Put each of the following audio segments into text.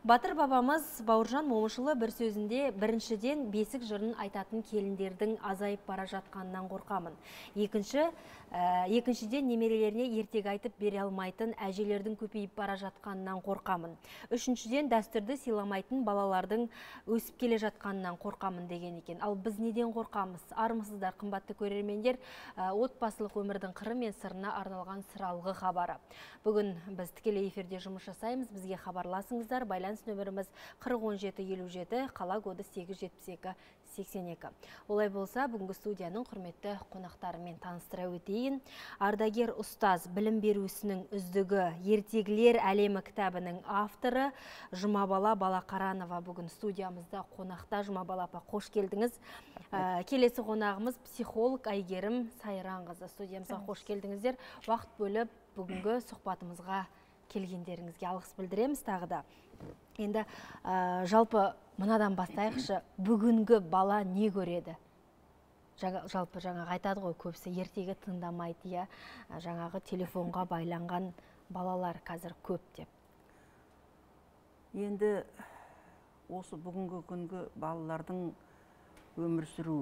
Батыр бабамыз Бауыржан Момышұлы бір сөзінде біріншіден бесік жырын айтатын келіндердің азайып бара жатқанынан қорқамын. Екіншіден немерелеріне ертек айтып бере алмайтын әжелердің көпейіп бара жатқанынан қорқамын. Үшіншіден дәстүрді сыйламайтын балалардың өсіп келе жатқанынан қорқамын деген екен. Ал біз неден қорқамыз? Армысыздар, қымбатты көрермендер, отбасылық өмірдің қыры мен сырына арналған сыралғы хабары. Бүгін біз тікелей эфирде жұмыс жасаймыз. Бізге хабарласыңыздар. Байланыс нөміріміз 401757, қала коды 87282. Олай болса, бүгінгі студияның құрметті қонақтарымен таныстыра өтейін. Ардагер ұстаз, білім беру ісінің үздігі, ертегілер әлемі кітабының авторы Жұмабала Балақаранова бүгін студиямызда қонақта. Жұмабала апа, қош келдіңіз. Келесі қонағымыз психолог Айгерім Сайранқызы. Студиямызға қош келдіңіздер. Уақыт бөліп бүгінгі сұхбатымызға келгендеріңізге алғыс білдіреміз тағы да. Енді жалпы мынадан бастайықшы, бүгінгі бала не көреді? Жалпы жаңағы айтады ғой, көбісі ертегі тыңдамайды, жаңағы телефонға байланған балалар қазір көп деп. Енді осы бүгінгі күнгі балалардың өмір сүру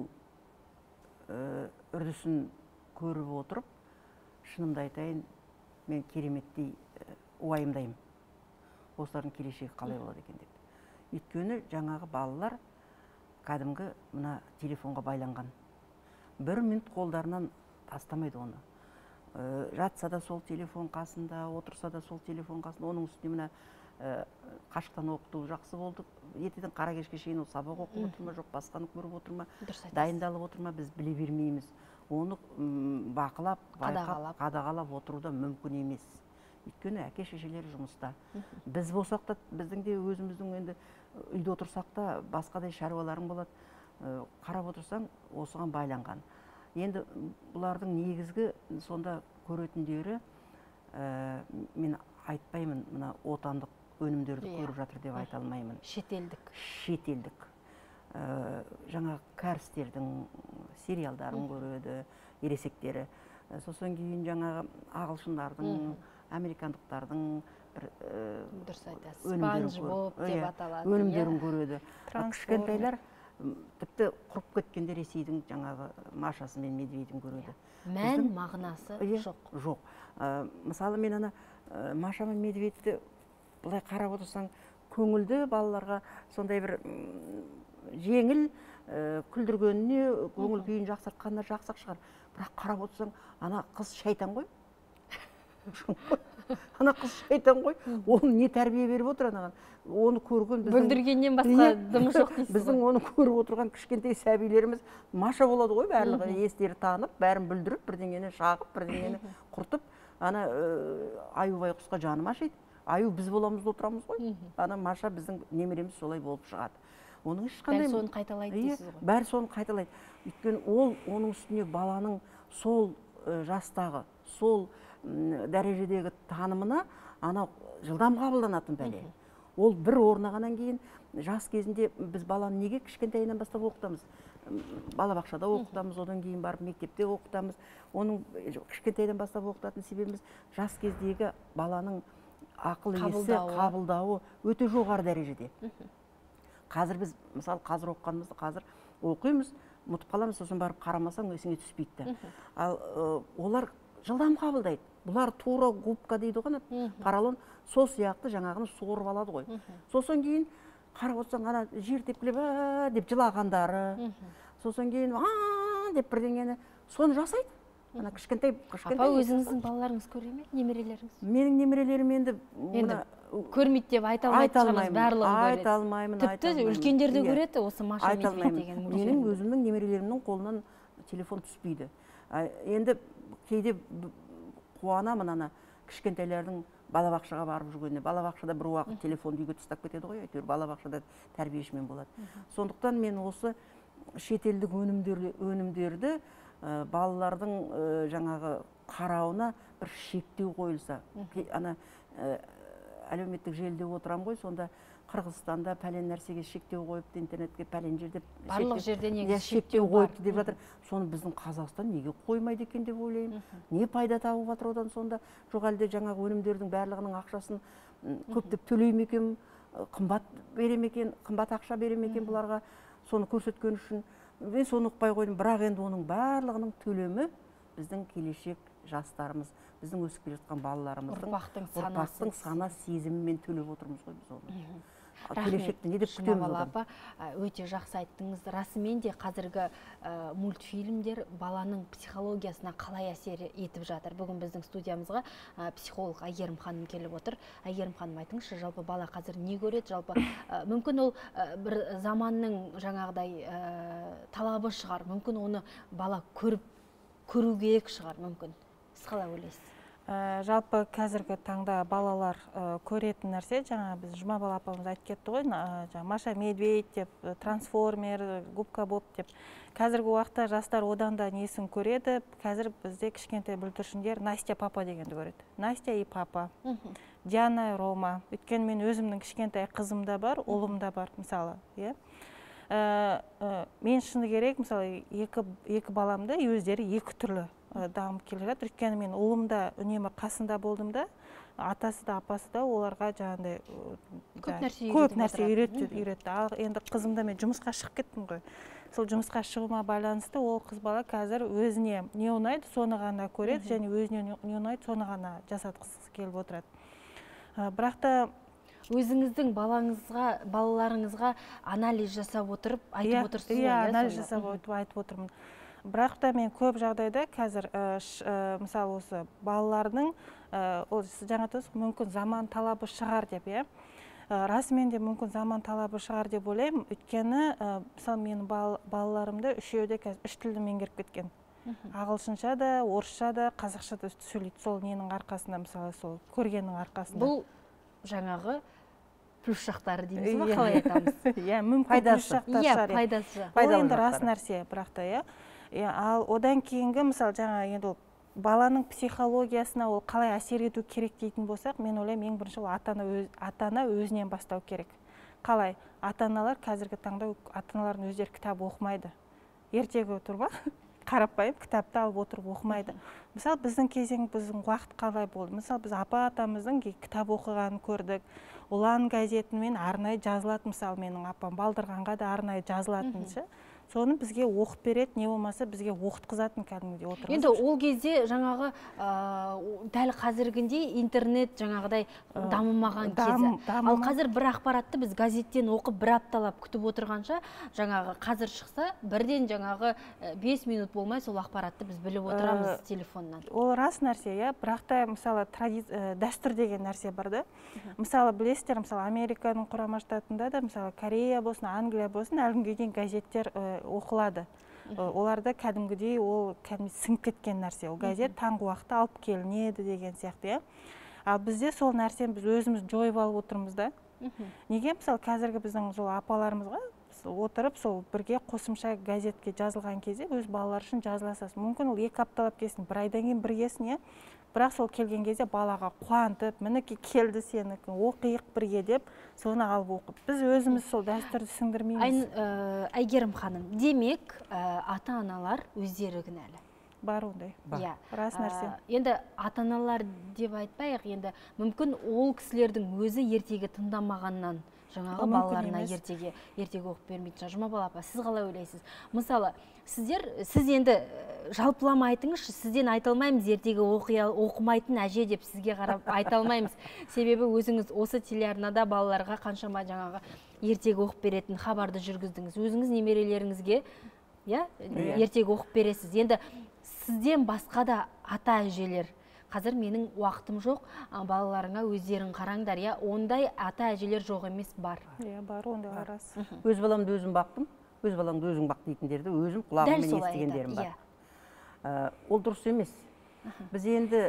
үрдісін көріп отырып, шынымды айтайын, мен кереметтей уайымдаймын. Осылардың келешегі қалай болады екен деп. Өйткені жаңағы балалар кәдімгі мына телефонға байланған. Бір минут қолдарынан тастамайды оны. Жатса да сол телефон қасында, отырса да сол телефон қасында. Оның үстіне мына қашықтан оқыту жақсы болды. Ертеден қара кешке шейін сабақ оқып отыр ма, жоқ басқаны көріп отыр ма, дайындалып отыр ма, біз біле бермейміз. Оны бақылап, қадағалап отыру да мүмкін емес. Өйткені әке шешелері жұмыста. Біз болсақ та, біздің де өзіміздің енді үйде отырсақ та басқадай шаруаларың болады. Қарап отырсаң, осыған байланған. Енді бұлардың негізгі сонда көретіндері, мен айтпаймын, мына отандық өнімдерді көріп жатыр деп айта алмаймын. Шетелдік. Шетелдік. Жаңа кәрістердің сериалдарын көреді, ересектері. Сосын кейін жаңағы ағылшындардың, американдықтардың өнімдерін көреді. Кішкентайлар тіпті құрып кеткенде Ресейдің жаңағы Машасы мен Медведін көреді. Мән мағынасы жоқ. Жоқ. Мысалы мен ана Маша мен Медведті былай қарап отырсаң, көңілді балаларға сондай бір жеңіл күлдіргеніне, көңіл күйін жақсартқанына жақсақ шығар. Бірақ қарап отырсаң, ана қыз шайтан ғой. Ана қыз шайтан ғой. Оны не тәрбие беріп отыр анаған? Оны көрген бүлдіргеннен басқа дымы жоқ дейсіз ғой. Біздің оны көріп отырған кішкентай сәбилеріміз Маша болады ғой, барлығы естері танып, бәрін бүлдіріп, бірдеңені шағып, бірдеңені құртып, ана Аю байқұсқа жаным ашиды. Аю біз боламыз да отырамыз ғой. Ана Маша біздің немереміз солай болып шығады. Оның ешқандай бәрі соны қайталайды дейсіз ғой. Бәрі соны қайталайды. Өйткені ол оның үстіне баланың сол жастағы, сол дәрежедегі танымына ана жылдам қабылданатын бәле. Ол бір орнағаннан кейін жас кезінде біз баланы неге кішкентайынан бастап оқытамыз? Балабақшада оқытамыз, одан кейін барып мектепте оқытамыз. Оның кішкентайдан бастап оқытатын себебіміз жас кездегі баланың ақыл есі, қабылдауы өте жоғары дәрежеде. Қазір біз, мысалы, қазір оқығанымызды қазір оқимыз, ұмытып қаламыз, сосын барып қарамасаң есіңе түспейді. Ал олар жылдам қабылдайды. Бұлар тура губка дейді ғой, поролон, сол сияқты жаңағыны суырып алады ғой. Сосын кейін қарап отырсаң, ана жер тепкілеп деп жылағандары, сосын кейін деп бірдеңені соны жасайды. Ана кішкентай. Апа, өзіңіздің балаларыңыз көре ме, немерелеріңіз? Менің немерелерім енді көрмейді деп айта алмаймын, барлығы көреді. Айта алмаймын. Тіпті үлкендерді көреді осы Маша Медведь деген мультфильм. Менің өзімнің немерелерімнің қолынан телефон түспейді. Енді кейде қуанамын ана кішкентайлардың балабақшаға барып жүргеніне. Балабақшада бір уақыт телефонды үйге тастап кетеді ғой, әйтеуір балабақшада тәрбиешімен болады. Сондықтан мен осы шетелдік өнімдерді балалардың жаңағы қарауына бір шектеу қойылса. Ана әлеуметтік желіде отырам ғой, сонда Қырғызстанда пәлен нәрсеге шектеу қойыпты, интернетке пәлен жерде барлық жерде негізі шектеу қойыпты деп жатыр. Соны біздің Қазақстан неге қоймайды екен деп ойлаймын. Не пайда тауып жатыр одан сонда? Жоқ әлде жаңағы өнімдердің барлығының ақшасын көптеп төлейме екен, қымбат бере ме екен, қымбат ақша бере ме екен бұларға, соны көрсеткен үшін мен соны ұқпай қойдым. Бірақ енді оның барлығының төлемі біздің келешек жастарымыз, біздің өсіп келе жатқан балаларымыздың ұрпақтың сана сезімімен төлеп отырмыз ғой біз оны. Келешекті не деп күтеміз одан? Өте жақсы айттыңыз. Расымен де қазіргі мультфильмдер баланың психологиясына қалай әсер етіп жатыр? Бүгін біздің студиямызға психолог Әйгерім ханым келіп отыр. Әйгерім ханым, айтыңызшы, жалпы бала қазір не көреді? Жалпы мүмкін ол бір заманның жаңағыдай талабы шығар. Мүмкін оны бала көру керек шығар, мүмкін. Сіз қалай ойлайсыз? Жалпы қазіргі таңда балалар көретін нәрсе, жаңа біз Жұмабал апамыз айтып кетті ғой, Маша Медведь деп, Трансформер, Губка Боб деп. Қазіргі уақытта жастар одан да несін көреді. Қазір бізде кішкентай бүлдіршіндер Настя папа дегенді көреді. Настя и папа, Диана и Рома. Өйткені мен өзімнің кішкентай қызым да бар, ұлым да бар, мысалы. Мен шыны керек, мысалы, екі баламды өздері екі түрлі дамып келе жатыр. Өйткені мен ұлымда үнемі қасында болдым да, атасы да апасы да оларға жаңағыдай көп нәрсе үйретті. Ал енді қызымда мен жұмысқа шығып кеттім ғой. Сол жұмысқа шығуыма байланысты ол қыз бала қазір өзіне не ұнайды, соны ғана көреді, және өзіне не ұнайды, соны ғана жасатқысы келіп отырады. Бірақ та өзіңіздің балаларыңызға анализ жасап отырып айтып отырсыз ғой? Иә, анализ жасап айтып отырмын. Бірақ та мен көп жағдайда қазір, мысалы осы балалардың, сіз жаңа айтасыз, мүмкін заман талабы шығар деп, расымен де мүмкін заман талабы шығар деп ойлаймын. Өйткені, мысалы менің балаларымды үшеуі де қазір үш тілді меңгеріп кеткен. Ағылшынша да, орысша да, қазақша да сөйлейді. Сол ненің арқасында, мысалы сол көргеннің арқасында. Бұл жаңағы плюс жақтары дейміз ба, қалай айтамыз? Иә, мүмкін плюс жақтар шығар. Пайдасы. Ол енді рас нәрсе, бірақ та, ал одан кейінгі, мысалы, жаңа енді баланың психологиясына ол қалай әсер ету керек дейтін болсақ, мен ойлаймын, ең бірінші ата-ана өзінен бастау керек. Қалай? Ата-аналар қазіргі таңда ата-аналардың өздері кітап оқымайды. Ертегі тұр ма? Қарапайым кітапты алып отырып оқымайды. Мысалы, біздің уақыт қалай болды? Мысалы, біз апа-атамыздың кітап оқығанын көрдік. Ұлан газетімен арнайы жазылатын, мысалы, менің апам Балдырғанға да арнайы жазылатыншы. Соны бізге оқып береді, не болмаса бізге оқытқызатын кәдімгідей отырмыз. Енді ол кезде жаңағы дәл қазіргіндей интернет жаңағыдай дамымаған кезі. Ал қазір бір ақпаратты біз газеттен оқып бір апталап күтіп отырғанша, жаңағы қазір шықса, бірден жаңағы 5 минут болмай сол ақпаратты біз біліп отырамыз телефоннан. Ол рас нәрсе, бірақ та мысалы дәстүр деген нәрсе бар да. Мысалы білесіздер, мысалы Американың құрама штатында да, мысалы Корея болсын, Англия болсын, әлі дейін газеттер оқылады. Оларда кәдімгідей ол сіңіп кеткен нәрсе. Ол газет таңғы уақытта алып келінеді деген сияқты. Ал бізде сол нәрсені біз өзіміз жойып алып отырмыз да. Неге мысалы қазіргі біздің сол апаларымызға отырып сол бірге қосымша газетке жазылған кезде өз балалар үшін жазыласыз. Мүмкін ол 2 апталап келсін, 1 айдан кейін бір келсін, бірақ сол келген кезде балаға қуантып, мінекей келді сенікі, оқиық бірге деп, соны алып оқып. Біз өзіміз сол дәстүрді сіңдірмейміз. Әйгерім ханым, демек, ата-аналар өздері кінәлі. Бар ондай. Рас нәрсе. Енді ата-аналар деп айтпайық, енді мүмкін ол кісілердің өзі ертегі тыңдамағаннан жаңағы балаларына ертегі оқып бермейтін. Жұмабал апа, сіз қалай ойлайсыз? Мысалы, сіз енді жалпылама айтыңызшы, сізден айта алмаймыз ертегі оқымайтын әже деп сізге қарап айта алмаймыз. Себебі өзіңіз осы телеарнада балаларға қаншама жаңағы ертегі оқып беретін хабарды жүргіздіңіз. Өзіңіз немерелеріңізге ертегі оқып бересіз. Енді сізден басқа да ата әжелер, қазір менің уақытым жоқ, балаларыңа өздерің қараңдар, ондай ата әжелер жоқ емес, бар. Бар, ондай рас. Өз баламды өзім бақтым, өз балаңды өзің бақ дейтіндерді өзім құлағыммен естігендерім бар. Ол дұрыс емес. Біз енді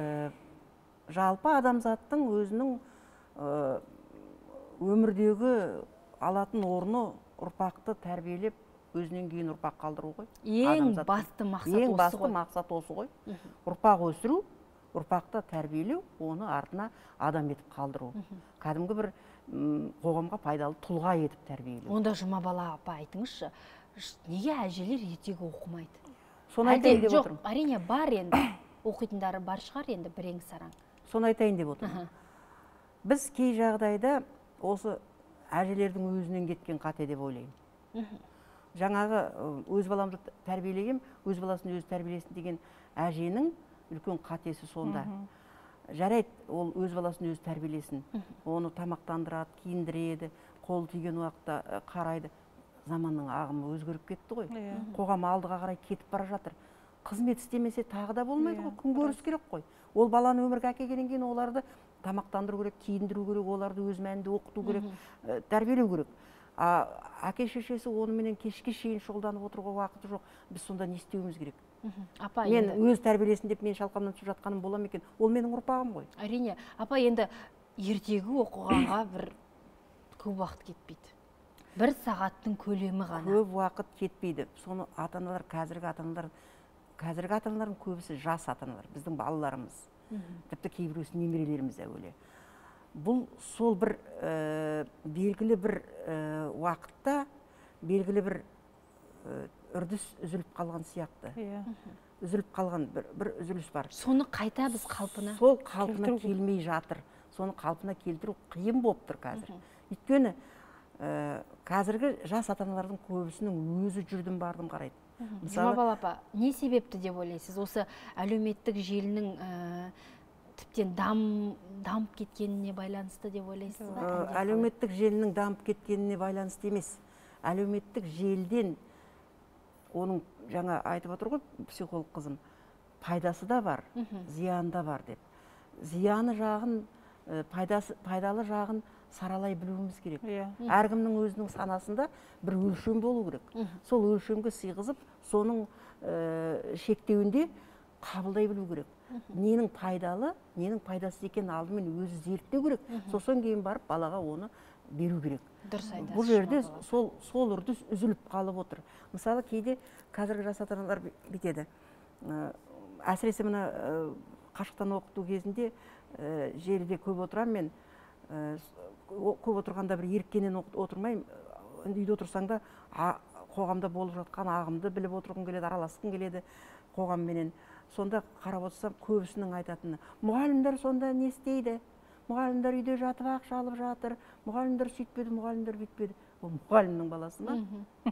жалпы адамзаттың өзінің өмірдегі алатын орны ұрпақты тәрбиелеп, өзінен кейін ұрпақ қалдыру ғой. Ең басты мақсат осы ғой. Ұрпақ өсіру, ұрпақты тәрбиелеу, оны артына адам етіп қалдыру. Кәдімгі бір қоғамға пайдалы тұлға етіп тәрбиелеу. Онда Жұмабал апа айтыңызшы, неге әжелер ертегі оқымайды? Соны айтайын деп отырмын. Жоқ, әрине бар енді, оқитындары бар шығар енді бірең сараң. Соны айтайын деп отырмын. Біз кей жағдайда осы әжелердің өзінен кеткен қате деп ойлаймын. Жаңағы өз баламды тәрбиелегем, өз баласын өзі тәрбиелесін деген әженің үлкен қатесі сонда. Жарайды, ол өз баласын өзі тәрбиелесін, оны тамақтандырады, киіндіреді, қолы тиген уақытта қарайды. Заманның ағымы өзгеріп кетті ғой. Қоғам алдыға қарай кетіп бара жатыр. Қызмет істемесе тағы да болмайды ғой, күн көріс керек қой. Ол баланы өмірге әкелгеннен кейін оларды тамақтандыру керек, киіндіру керек, оларды өз мәнінде оқыту керек, тәрбиелеу керек. Әке шешесі онымен кешке шейін шұғылданып отыруға уақыты жоқ. Біз сонда не істеуіміз керек? Апа, мен өз тәрбиелесін деп мен шалқамнан түсіп жатқаным бола ма екен? Ол менің ұрпағым ғой. Әрине. Апа, енді ертегі оқығанға бір көп уақыт кетпейді. Бір сағаттың көлемі ғана. Көп уақыт кетпейді. Соны ата-аналар, қазіргі ата-аналардың көбісі жас ата-аналар, біздің балаларымыз. Тіпті кейбіреусі немерелеріміз әуелі. Бұл сол бір белгілі бір уақытта белгілі бір үрдіс үзіліп қалған сияқты. Үзіліп қалған бір үзіліс бар. Соны қайта біз қалпына? Сол қалпына келмей жатыр. Соны қалпына келтіру қиын болып тұр қазір. Өйткені қазіргі жас ата-аналардың көбісінің өзі жүрдім бардым қарайды. Жұмабал апа, не себепті деп ойлайсыз? Осы әлеуметтік желінің тіптен дамып кеткеніне байланысты деп ойлайсыз ба? Әлеуметтік желінің дамып кеткеніне байланысты емес. Әлеуметтік желден, оның жаңа айтып отыр ғой психолог қызым, пайдасы да бар, зияны да бар деп. Зияны жағын, пайдалы жағын саралай білуіміз керек. Әркімнің өзінің санасында бір өлшем болу керек. Сол өлшемге сыйғызып, соның шектеуінде қабылдай білу керек. Ненің пайдалы, ненің пайдасыз екенін алдымен өзі зерттеу керек. Сосын кейін барып балаға оны беру керек. Бұл жерде сол үрдіс үзіліп қалып отыр. Мысалы, кейде қазіргі жас ата-аналар бүйтеді. Әсіресе мына қашықтан оқыту кезінде желіде көп отырам мен. Көп отырғанда бір еріккеннен отырмаймын. Үйде отырсаң да қоғамда болып жатқан ағымды біліп отырғың келеді, араласқың келеді қоғамменен. Сонда қарап отырсам, көбісінің айтатыны: мұғалімдер сонда не істейді? Мұғалімдер үйде жатып ақша алып жатыр, мұғалімдер сөйтпеді, мұғалімдер бүйтпеді. Ол мұғалімнің баласы ма?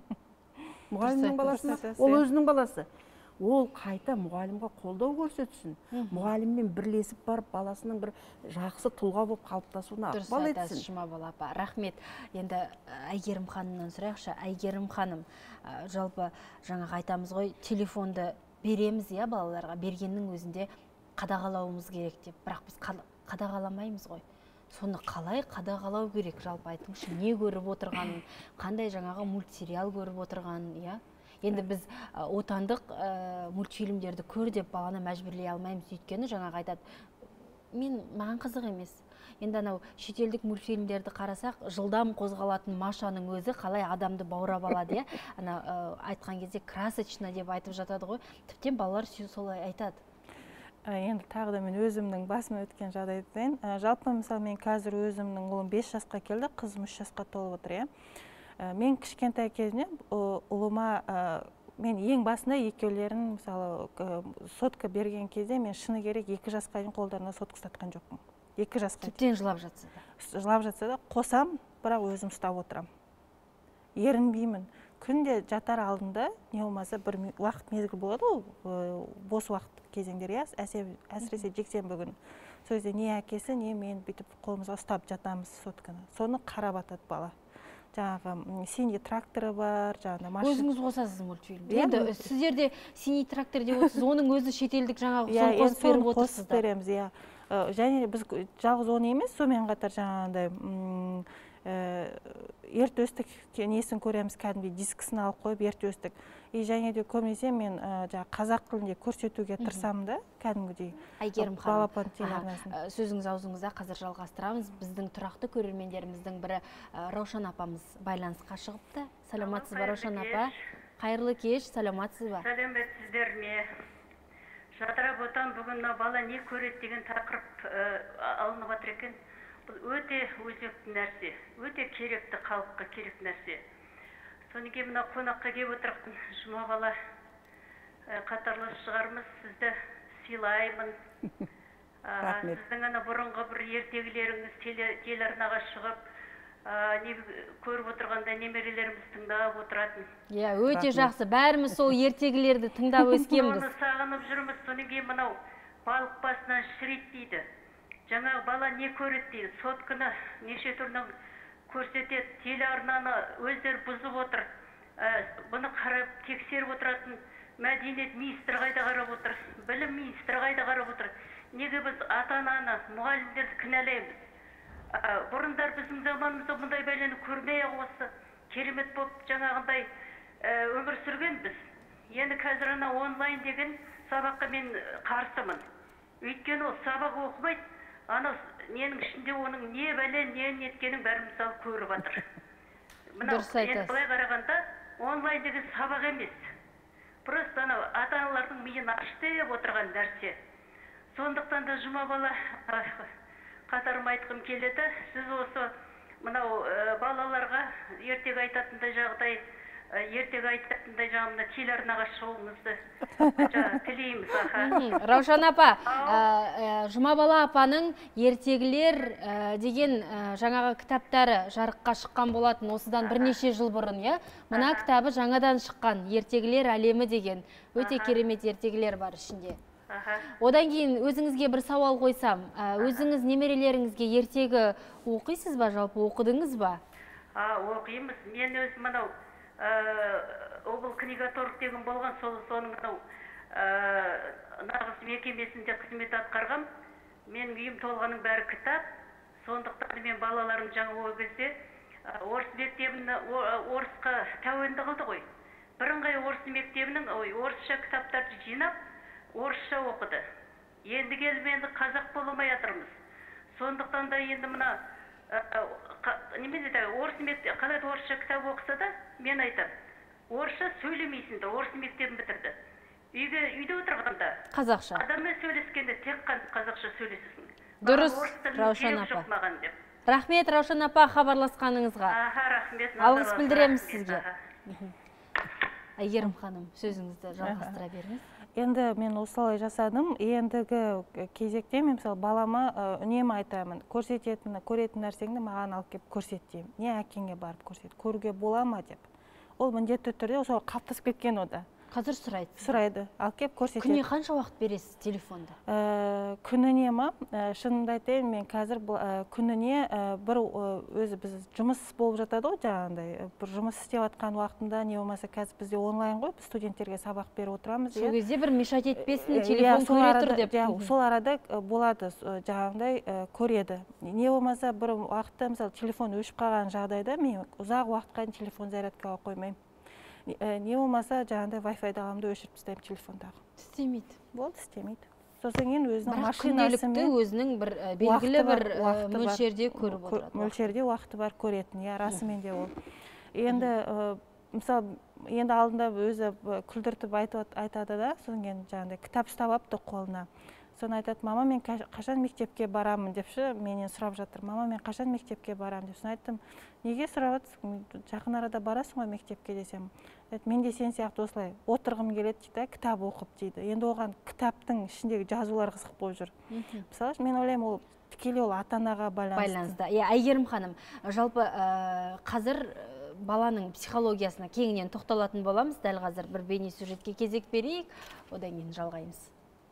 Мұғалімнің баласы ма? Ол өзінің баласы. Ол қайта мұғалімге қолдау көрсетсін. Мұғаліммен бірлесіп барып баласының бір жақсы тұлға болып қалыптасуына ықпал етсін. Дұрыс айтасыз, Жұмабал апа. Рахмет. Енді Әйгерім ханымнан сұрайықшы. Әйгерім ханым, жалпы жаңа айтамыз ғой, телефонды береміз я балаларға, бергеннің өзінде қадағалауымыз керек деп. Бірақ біз қадағаламаймыз ғой. Соны қалай қадағалау керек? Жалпы айтыңызшы, не көріп отырғанын, қандай жаңағы мультсериал көріп отырғанын, я? Енді біз отандық мультфильмдерді көр деп баланы мәжбүрлей алмаймыз, өйткені жаңағы айтады, маған қызық емес. Енді анау шетелдік мультфильмдерді қарасақ, жылдам қозғалатын Машаның өзі қалай адамды баурап алады, я? Ана айтқан кезде красочно деп айтып жатады ғой. Тіптен балалар солай айтады. Енді тағы да мен өзімнің басыма өткен жағдайды айтайын. Жалпы мысалы мен қазір өзімнің ұлым 5 жасқа келді, қызым 3 жасқа толып отыр, я? Мен кішкентай кезімнен ұлыма, мен ең басында екеулерін мысалы сотка берген кезде мен шыны керек 2 жасқа дейін қолдарына сотка ұстатқан жоқпын. 2 жасқа. Тіптен жылап жатса да. Жылап жатса да қосам, бірақ өзім ұстап отырам. Ерінбеймін. Күнде жатар алдында не болмаса бір уақыт мезгіл болады ғой, бос уақыт кезеңдер, әсіресе жексенбі күні. Сол кезде не әкесі, не мен бүйтіп қолымызға ұстап жатамыз сотканы. Соны қарап атады бала. Жаңағы синий тракторы бар, жаңағы машина. Өзіңіз қосасыз мультфильмді. Енді сіздерде синий трактор деп отырсыз, оның өзі шетелдік жаңағы соны қосып беріп отырсыздар. Қосып береміз, иә. Және біз жалғыз оны емес, сонымен қатар жаңағындай ерте өстік несін көреміз, кәдімгі дискісін алып қойып ерте өстік. Және де көбінесе мен қазақ тілінде көрсетуге тырысамын да, кәдімгідей. Әйгерім ханым, сөзіңіз аузыңызда, қазір жалғастырамыз. Біздің тұрақты көрермендеріміздің бірі Раушан апамыз байланысқа шығыпты. Саламатсыз ба, Раушан апа? Қайырлы кеш, саламатсыз ба? Сәлеметсіздер ме? Жадырап отан, бүгін бала не көреді деген тақырып алынып отыр екен. Бұл өте өзекті нәрсе, өте керекті, халыққа керек нәрсе. Содан кейін мына қонаққа келіп отырған Жұмабал қатарлас шығармыз, сізді сыйлаймын. Сіздің ана бұрынғы бір ертегілеріңіз телеарнаға шығып, көріп отырғанда немерелеріміз тыңдап отыратын. Иә, өте жақсы. Бәріміз сол ертегілерді тыңдап өскенбіз. Оны сағынып жүрміз. Содан кейін мынау балық басынан шірейді дейді. Жаңағы бала не көреді дейді. Сотканы неше түрінің көрсетеді. Телеарнаны өздері бұзып отыр. Бұны қарап тексеріп отыратын мәдениет министрі қайда қарап отыр. Білім министрі қайда қарап отыр. Неге біз ата-ананы, мұғалімдерді кінәлаймыз? Бұрындар біздің заманымызда мұндай бәлені көрмей осы керемет болып жаңағындай өмір сүрген біз. Енді қазір ана онлайн деген сабаққа мен қарсымын. Өйткені ол сабақ оқымайды, ана ненің ішінде оның не бәле, не неткенің бәрін мысалы көріп жатыр. Дұрыс айтасыз. Былай қарағанда онлайн деген сабақ емес. Просто ана ата-аналардың миын ашты деп отырған нәрсе. Сондықтан да жұма бала қатарым айтқым келеді. Сіз осы мынау балаларға ертегі айтатындай жағдай, ертегі айтатындай жағында телеарнаға шығуыңызды тілейміз. Раушан апа, Жұмабала апаның ертегілер деген жаңағы кітаптары жарыққа шыққан болатын осыдан бірнеше жыл бұрын, иә? Мына кітабы жаңадан шыққан, ертегілер әлемі деген өте керемет ертегілер бар ішінде. Одан кейін өзіңізге бір сауал қойсам, өзіңіз немерелеріңізге ертегі оқисыз ба, жалпы оқыдыңыз ба? Оқимыз. Мен өз мынау обл книгаторг деген болған, соның мынау нағыз мекемесінде қызмет атқарғам. Менің үйім толғаның бәрі кітап. Сондықтан мен балаларым жаңа ол кезде орыс мектебін орысқа тәуелді қылды ғой. Бірыңғай орыс мектебінің орысша кітаптарды жинап орысша оқыды. Енді келіп енді қазақ боламай жатырмыз. Сондықтан да енді мына орыс мектеп қалай орысша кітап оқыса да, мен айтам, орысша сөйлемейсің де, орыс мектебін бітірді. Үйде отырғанда қазақша. Адаммен сөйлескенде тек қана қазақша сөйлесесің. Дұрыс, Раушан апа. Рахмет, Раушан апа, хабарласқаныңызға. Рахмет. Алғыс білдіреміз сізге. Әйгерім ханым, сөзіңізді жалғастыра беріңіз. Енді мен осылай жасадым. Ендігі кезекте мен мысалы балама үнемі айтамын, көретін нәрсеңді маған алып келіп көрсет деймін. Не әкеңе барып көрсет, көруге бола ма деп. Ол міндетті түрде осылай қалыптасып кеткен ода. Қазір сұрайды. Сұрайды, алып келіп көрсетеді. Күніне қанша уақыт бересіз телефонда? Күніне ма? Шынымды айтайын, мен қазір күніне бір өзі біз жұмыс болып жатады ғой, жаңағындай. Бір жұмыс істеп жатқан уақытында, не болмаса қазір бізде онлайн ғой, біз студенттерге сабақ беріп отырамыз. Сол кезде бір мешать етпесін, телефон көре тұр деп. Сол арада болады, жаңағындай көреді. Не болмаса бір уақытта мысалы телефон өшіп қалған жағдайда мен ұзақ уақытқа телефон зарядкаға қоймаймын. Не болмаса жаңағындай Wi-Fi аламды өшіріп тастаймын телефондағы. Істемейді. Болды, істемейді. Сосын кейін өзінің машинасымен өзінің бір белгілі бір мөлшерде көріп отырады. Мөлшерде уақыты бар көретін, расымен де ол. Енді мысалы енді алдында өзі күлдіртіп айтады да, сосын кейін жаңағындай кітап ұстап алыпты қолына. Соны айтады, мама, мен қашан мектепке барамын депші, менен сұрап жатыр. Мама, мен қашан мектепке барамын деп. Соны айттым, неге сұрап жатсың? Жақын арада барасың ғой мектепке десем. Мен де сен сияқты осылай отырғым келеді дейді, кітап оқып дейді. Енді оған кітаптың ішіндегі жазулар қызық болып жүр. Мысалы, мен ойлаймын, ол тікелей ол ата-анаға байланысты. Әйгерім ханым, жалпы қазір баланың психологиясына кеңінен тоқталатын боламыз. Дәл қазір бір бейне сюжетке кезек берейік, одан кейін жалғаймыз.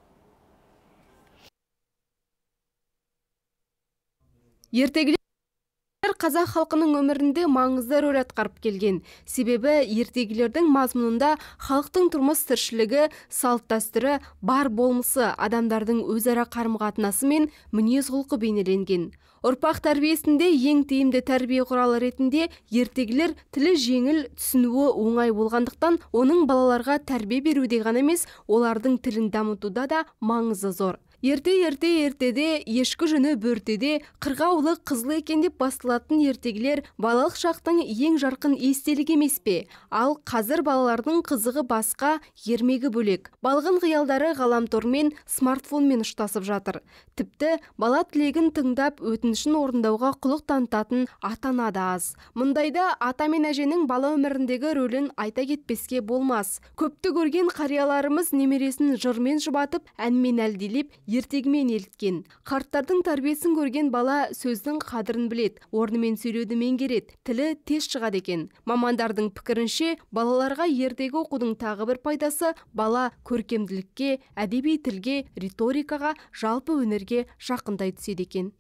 Ертегілер қазақ халқының өмірінде маңызды рөл атқарып келген. Себебі ертегілердің мазмұнында халықтың тұрмыс тіршілігі, салт дәстүрі, бар болмысы, адамдардың өзара қарым-қатынасы мен мінез құлқы бейнеленген. Ұрпақ тәрбиесінде ең тиімді тәрбие құралы ретінде ертегілер тілі жеңіл, түсінуі оңай болғандықтан, оның балаларға тәрбие беруде ғана емес, олардың тілін дамытуда да маңызы зор. Ертеде, ешкі жүні бөртеде, қырғаулы қызлы екен деп басталатын ертегілер балалық шақтың ең жарқын естелік емес пе? Ал қазір балалардың қызығы басқа, ермегі бөлек. Балғын қиялдары ғаламтормен, смартфонмен ұштасып жатыр. Тіпті бала тілегін тыңдап өтінішін орындауға құлық танытатын ата-ана да аз. Мұндайда ата мен әженің бала өміріндегі рөлін айта кетпеске болмас. Көпті көрген қарияларымыз немересін жырмен жұбатып, әнмен әлдилеп, ертегімен еліткен. Қарттардың тәрбиесін көрген бала сөздің қадірін білет, орнымен сөйлеуді меңгерет, тілі тез шығады екен. Мамандардың пікірінше, балаларға ертегі оқудың тағы бір пайдасы бала көркемділікке, әдеби тілге, риторикаға, жалпы өнерге жақындай түседі екен.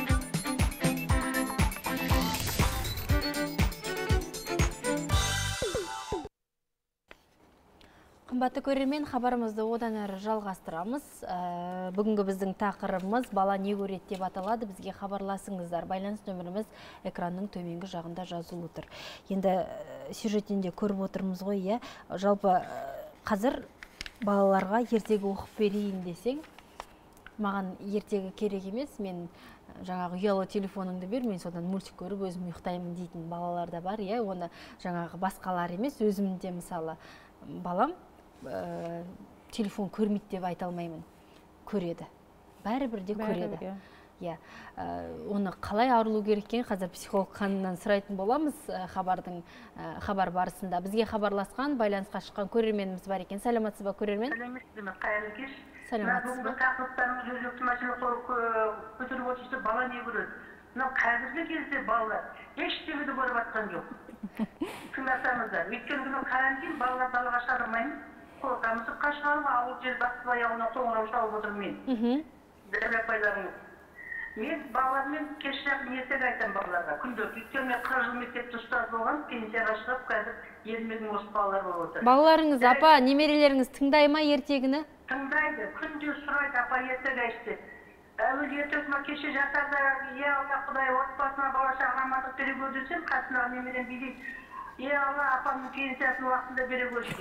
Қымбатты көрермен, хабарымызды одан әрі жалғастырамыз. Бүгінгі біздің тақырыбымыз бала не көреді деп аталады. Бізге хабарласыңыздар. Байланыс нөміріміз экранның төменгі жағында жазулы тұр. Енді сюжетінде көріп отырмыз ғой, иә. Жалпы қазір балаларға ертегі оқып берейін десең, маған ертегі керек емес, мен жаңағы ұялы телефоныңды бер, мен содан мультик көріп өзім ұйықтаймын дейтін балалар да бар, иә. Оны жаңағы басқалар емес, өзімде мысалы балам телефон көрмейді деп айта алмаймын, көреді, бәрібір де көреді. Оны қалай арылу керек екенін қазір психолог ханымнан сұрайтын боламыз. Хабар барысында бізге хабарласқан, байланысқа шыққан көрерменіміз бар екен. Сәлеметсіз бе, көрермен? Сәлеметсіз бе, қайырлы кеш. Сәлеметсіз бе? Тақырыптарымыз өзекті мәселе көтеріп отырса, бала не көреді? Мынау қазіргі кезде балалар ештеңені көріп жатқан жоқ. Тыңдасаңыздар, өткен күні карантин, балалар далаға шығармаймыз. Қорқамыз, қашқарып, ауыл жер басып аяғына қоңырау шалып отырмын. Дәрі мен балалармен кеш жақын ертегі айтамын балаларға. Күнделікті. Өйткені мен 40 жыл мектепте ұстаз болған, пенсияға шығып, қазір еліміздің осы балалар болып отыр. Балаларыңыз, апа, немерелеріңіз тыңдай ма ертегіні? Тыңдайды, күнде сұрайды, апа, ертегі айтшы. Әуел ертегіме кеше жатарда, е Алла, Құдай отбасына бала шаға амандық бере көр десем, қасындағы немерем билейді. Е Алла, апамның пенсиясын уақытында бере көрші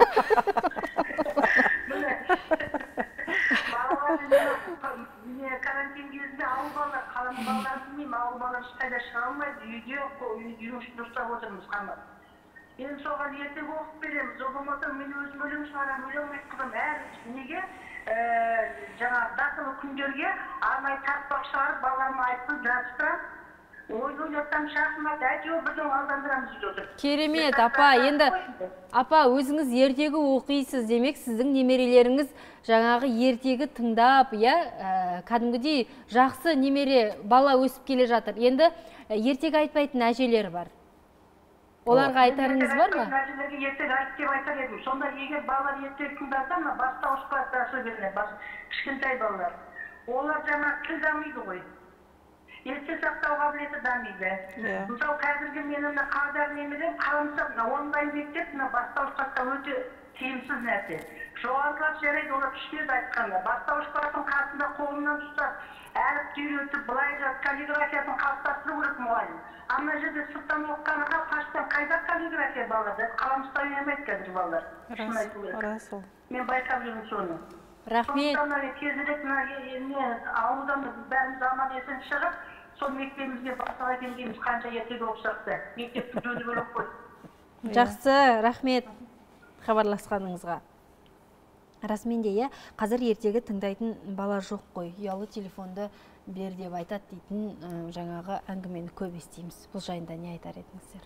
дейді. Карантин кезінде ауыл балалар, қаланың балаларын білмеймін, ауыл балалар ешқайда шыға алмайды, үйдің ішінде ұстап отырмыз қамап. Енді соған ертегі оқып береміз, о болмаса мен өзім өлең шығарамын, өлең айтқызам, әр неге жаңағы дақылы күндерге арнайы тартпақ шығарып, балаларыма айтқызып жазыстырам. Ойлап-ойлаптан шақырмады, әйтеуір бірден алдандырамыз үйде отыр. Керемет, апа, енді апа, өзіңіз ертегі оқисыз, демек сіздің немерелеріңіз жаңағы ертегі тыңдап, кәдімгідей жақсы немере бала өсіп келе жатыр. Енді ертегі айтпайтын әжелер бар. Оларға айтарыңыз бар ма? Әжелерге ертегі айт деп айтар едім. Сонда егер балалар ертегі тыңдаса, бастауышқа кішкентай балалар. Олар жаңа тіл дамиды ғой. Есте сақтау қабілеті дамиды. Мысалы қазіргі менің қаладағы немерем қаламсақ, онлайн мектеп бастауыш класқа өте тиімсіз нәрсе. Жоғары класс жарайды, олар түсінеді айтқанда. Бастауыш кластың қасында қолынан ұстап, әріпті үйретіп, былай жаз, каллиграфиясын қалыптастыру керек мұғалім. Ана жерде сырттан оқығанға қаштан қайда каллиграфия балалар? Қалам ұстай алмайды қазір балалар. Мен байқап жүрмін соны. Рахмет. Тезірек ауылдан бәріміз аман есен шығып, сол мектебімізге басыға келгеніміз қанша ертегі оқысақты. Мектепті жөні бөліп қой. Жақсы, рахмет хабарласқаныңызға. Расменде, қазір ертегі тыңдайтын бала жоқ қой. Ұялы телефонды бер деп айтады дейтін жаңағы әңгімені көп естиміз. Бұл жайында не айтар едіңіздер?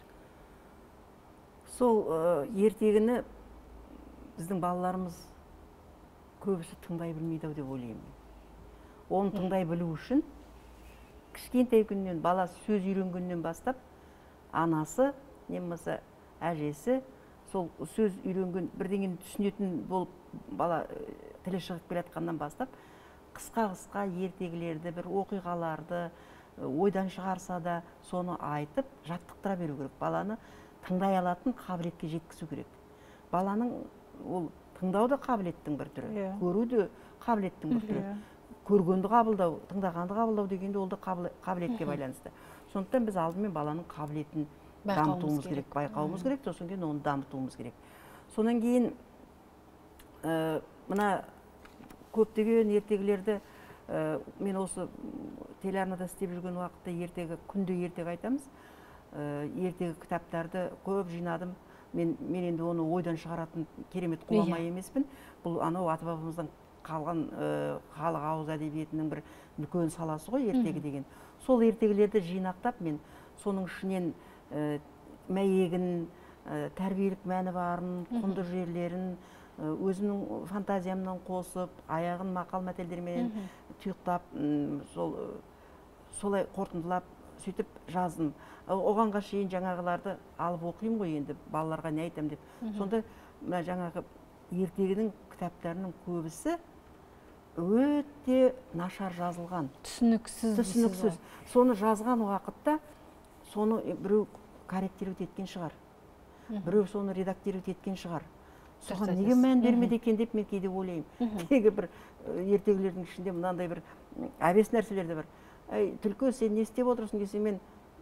Сол ертегіні біздің балаларымыз көбісі тыңдай білмейді деп ойлаймын. Оны тыңдай білу үшін кішкентай күннен, бала сөз үйренгеннен бастап, анасы, немесе әжесі, сол сөз үйренген бірдеңені түсінетін болып, бала тілі шығып келатқаннан бастап, қысқа-қысқа ертегілерді, бір оқиғаларды ойдан шығарса да, соны айтып, жаттықтыра беру керек. Баланы тыңдай алатын қабілетке жеткізу керек. Баланың ол тыңдау да қабілеттің бір түрі, көру де қабілеттің бір түрі. Көргенді қабылдау, тыңдағанды қабылдау дегенде ол да қабілетке байланысты. Сондықтан біз алдымен баланың қабілетін дамытуымыз керек, байқауымыз керек, сосын кейін оны дамытуымыз керек. Сонан кейін мына көптеген ертегілерді мен осы телеарнада істеп жүрген уақытта күнде ертегі айтамыз. Ертегі кітаптарды көп жинадым. Мен енді оны ойдан шығаратын керемет құламай емеспін. Бұл анау ата-бабамыздан қалған халық ауыз әдебиетінің бір үлкен саласы ғой ертегі деген. Сол ертегілерді жинақтап, мен соның ішінен мәйегін, тәрбиелік мәні барын, құнды жерлерін, өзімнің фантазиямнан қосып, аяғын мақал мәтелдермен тұйықтап, солай қорытындылап, сөйтіп жаздым. Оғанға шейін жаңағыларды алып оқимын ғой, енді балаларға не айтам деп. Сонда жаңағы ертегінің кітаптарының көбісі өте нашар жазылған. Түсініксіз. Соны жазған уақытта, соны біреу корректировать еткен шығар. Біреу соны редактировать еткен шығар. Соған неге мән бермеді екен деп мен кейде ойлаймын. Тегі бір ертегілердің ішінде мынандай бір әбес нәрселер де бар. Түлкі, сен не істеп отырсың десе, мен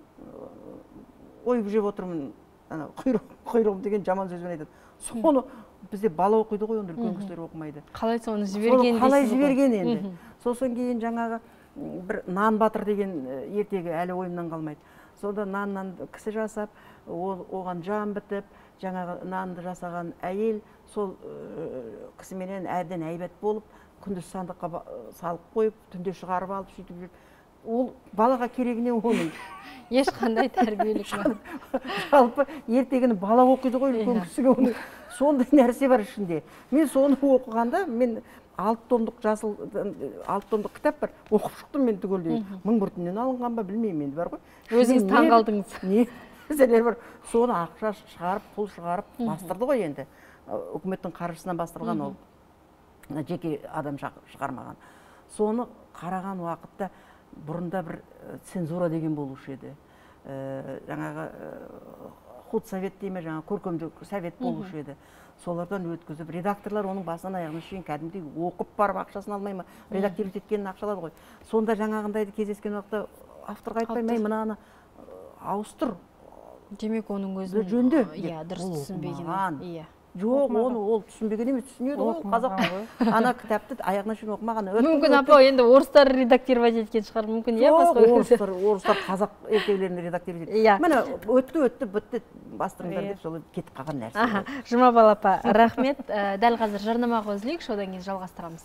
ойып жеп отырмын, құйрығым деген жаман сөзбен айтады. Соны бізде бала оқиды ғой, онда үлкен кісілер оқымайды. Қалай соны жіберген дейсіз? Қалай жіберген енді. Сосын кейін жаңағы бір Нан батыр деген ертегі әлі ойымнан қалмайды. Сонда наннан кісі жасап, оған жан бітіп, жаңағы нанды жасаған әйел сол кісіменен әбден әйбат болып, күндіз сандыққа салып қойып, түнде шығарып алып, сөйтіп жүріп, ол балаға керегіне оның. Ешқандай тәрбиелік бар. Жалпы ертегіні бала оқиды ғой, үлкен кісіге оның. Сондай нәрсе бар ішінде. Мен соны оқығанда, мен 6 томдық кітап бар, оқып шықтым мен түгелдей. 1000 бір түннен алынған ба, білмеймін енді бар ғой. Өзіңіз таңғалдыңыз. Не нәрселер бар. Соны ақша шығарып, пұл шығарып бастырды ғой енді. Үкіметтің қаржысынан бастырған ол. Жеке адам шығармаған. Соны қараған уақытта бұрында бір цензура деген болушы еді. Жаңағы худсовет дейме, жаңағы көркемдік совет болушы еді. Солардан өткізіп, редакторлар оның басынан аяғына шейін кәдімгідей оқып барып ақшасын алмай ма, редактировать еткенін ақшалады ғой. Сонда жаңағындайды кездескен уақытта авторға айтпай, мен мынаны ауыстыр. Демек оның өзін жөнді. дұрыс түсінбеген. Жоқ, оны ол түсінбеген емес, түсінеді ғой, қазақ ана кітапты аяғына шейін оқымаған. Мүмкін апа енді орыстар редактировать еткен шығар, мүмкін иә басқа. Орыстар қазақ ертегілерін редактировать еткен. Міне өтті, бітті, бастырыңдар деп солай кетіп қалған нәрсе. Жұмабал апа, рахмет. Дәл қазір жарнамаға үзілейік, одан кейін жалғастырамыз.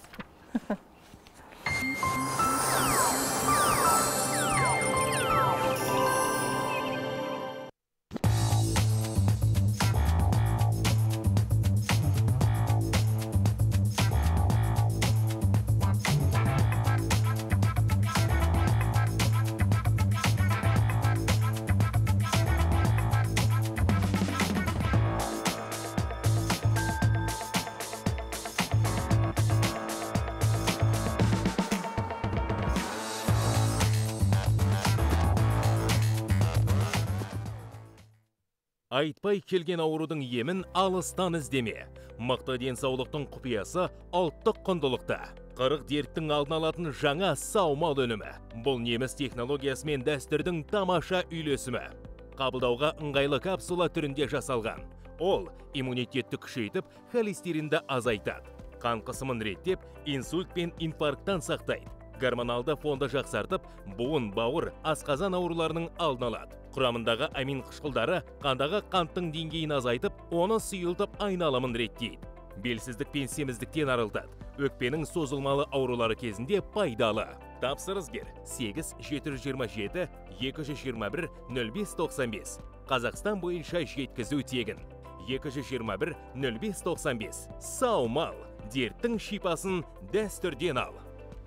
Айтпай келген аурудың емін алыстан іздеме. Мықты денсаулықтың құпиясы ұлттық құндылықта. 40 дерттің алдын алатын жаңа саумал өнімі. Бұл неміс технологиясы мен дәстүрдің тамаша үйлесімі. Қабылдауға ыңғайлы капсула түрінде жасалған. Ол иммунитетті күшейтіп, холестеринді азайтады. Қан қысымын реттеп, инсульт пен инфаркттан сақтайды. Гормоналды фонды жақсартып, буын, бауыр, асқазан ауруларының алдын алады. Құрамындағы амин қышқылдары қандағы қанттың деңгейін азайтып, оны сұйылтып айналымын реттейді. Белсіздік пен семіздіктен арылтады. Өкпенің созылмалы аурулары кезінде пайдалы. Тапсырыс бер 8-727 221 0595. Қазақстан бойынша жеткізу тегін. 221 0595. Саумал, дерттің шипасын дәстүрден ал.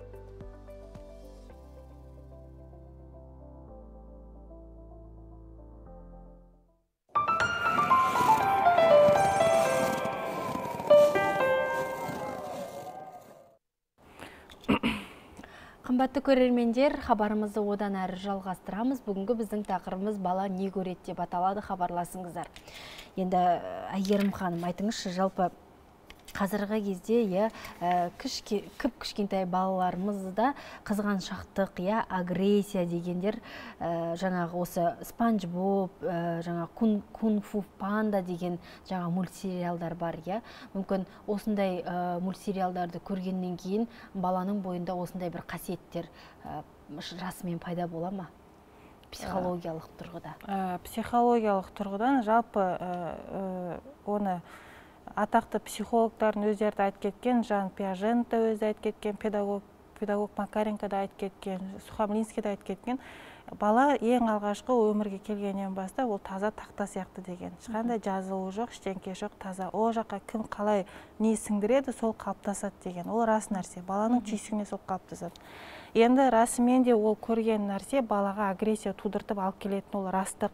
Қымбатты көрермендер, хабарымызды одан әрі жалғастырамыз. Бүгінгі біздің тақырыбымыз бала не көреді деп аталады, хабарласыңыздар. Енді Әйгерім ханым, айтыңызшы, жалпы қазіргі кезде кішкентай балаларымызда қызғаншақтық, агрессия дегендер, жаңағы осы Спанч Боб, жаңағы Кунг-фу панда деген жаңа мультсериалдар бар. Мүмкін осындай мультсериалдарды көргеннен кейін баланың бойында осындай бір қасиеттер жасымен пайда бола ма? Психологиялық тұрғыда. Психологиялық тұрғыдан жалпы оны атақты психологтардың өздері айтып кеткен, Жан Пиажент та өзі айтып кеткен, педагог Макаренко да айтып кеткен, Сухомлинский да айтып кеткен. бала ең алғашқы өмірге келгеннен бастап ол таза тақта сияқты деген. Ешқандай жазылуы жоқ, ештеңке жоқ, таза. Ол жаққа кім қалай не сіңдіреді, сол қалыптасады деген. Ол рас нәрсе. Баланың түйсігіне сол қалыптасады. Енді расымен де ол көрген нәрсе балаға агрессия тудыртып алып келетін, ол растық.